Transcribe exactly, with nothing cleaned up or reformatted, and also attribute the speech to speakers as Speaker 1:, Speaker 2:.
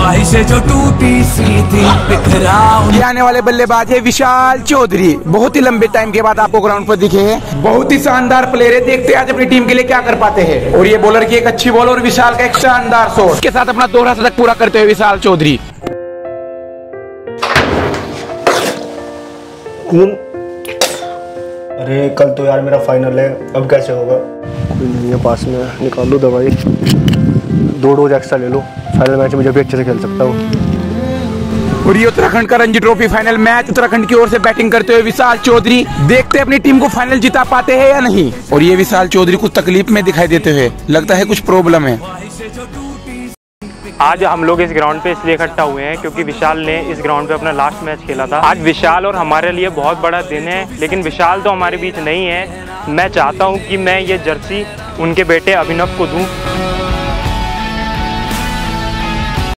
Speaker 1: ख्वाहिशें जो टूटी सी थी बिखराऊं।
Speaker 2: ये आने वाले बल्लेबाज है विशाल चौधरी, बहुत ही लंबे टाइम के बाद आपको ग्राउंड पर दिखे हैं। बहुत ही शानदार प्लेयर है, देखते हैं आज अपनी टीम के लिए क्या कर पाते हैं। और ये बॉलर की एक अच्छी बॉल और विशाल का एक शानदार शॉट के साथ अपना दोहरा शतक पूरा करते हुए विशाल चौधरी।
Speaker 3: अरे कल तो यार मेरा फाइनल है, अब कैसे होगा? कोई नहीं है पास में, निकाल लो दवाई, दो डोज एक्स्ट्रा ले लो, फाइनल मैच में जब भी अच्छे से खेल सकता हूँ।
Speaker 2: और ये उत्तराखंड का Ranji trophy final match, Uttarakhand की ओर से बैटिंग करते हुए विशाल चौधरी, देखते हैं अपनी टीम को फाइनल जिता पाते हैं या नहीं। और ये विशाल चौधरी कुछ तकलीफ में दिखाई देते हुए, लगता है कुछ प्रॉब्लम है।
Speaker 4: आज हम लोग इस ग्राउंड पे इसलिए इकट्ठा हुए हैं क्योंकि विशाल ने इस ग्राउंड पे अपना लास्ट मैच खेला था। आज विशाल और हमारे लिए बहुत बड़ा दिन है, लेकिन विशाल तो हमारे बीच नहीं है। मैं चाहता हूँ कि मैं ये जर्सी उनके बेटे अभिनव को दूँ।